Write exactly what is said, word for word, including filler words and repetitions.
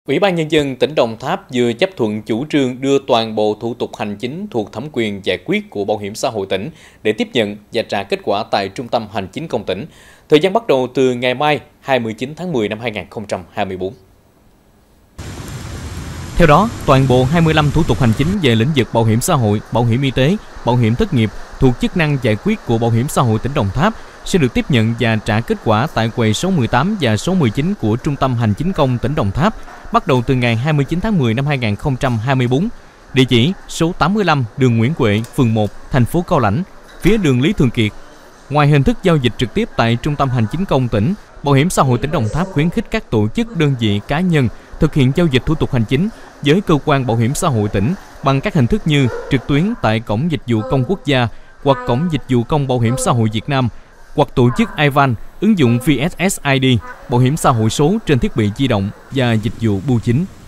Ủy ban Nhân dân tỉnh Đồng Tháp vừa chấp thuận chủ trương đưa toàn bộ thủ tục hành chính thuộc thẩm quyền giải quyết của Bảo hiểm xã hội tỉnh để tiếp nhận và trả kết quả tại Trung tâm Hành chính công tỉnh. Thời gian bắt đầu từ ngày mai hai mươi chín tháng mười năm hai nghìn không trăm hai mươi tư. Theo đó, toàn bộ hai mươi lăm thủ tục hành chính về lĩnh vực bảo hiểm xã hội, bảo hiểm y tế, bảo hiểm thất nghiệp thuộc chức năng giải quyết của Bảo hiểm xã hội tỉnh Đồng Tháp sẽ được tiếp nhận và trả kết quả tại quầy số mười tám và số mười chín của Trung tâm Hành chính công tỉnh Đồng Tháp bắt đầu từ ngày hai mươi chín tháng mười năm hai nghìn không trăm hai mươi tư. Địa chỉ số tám mươi lăm đường Nguyễn Huệ, phường một, thành phố Cao Lãnh, phía đường Lý Thường Kiệt. Ngoài hình thức giao dịch trực tiếp tại Trung tâm Hành chính công tỉnh, Bảo hiểm xã hội tỉnh Đồng Tháp khuyến khích các tổ chức, đơn vị, cá nhân thực hiện giao dịch thủ tục hành chính với cơ quan bảo hiểm xã hội tỉnh bằng các hình thức như trực tuyến tại Cổng Dịch vụ Công Quốc gia hoặc Cổng Dịch vụ Công Bảo hiểm xã hội Việt Nam, hoặc tổ chức i van, ứng dụng vê ét ét i đê, bảo hiểm xã hội số trên thiết bị di động và dịch vụ bưu chính.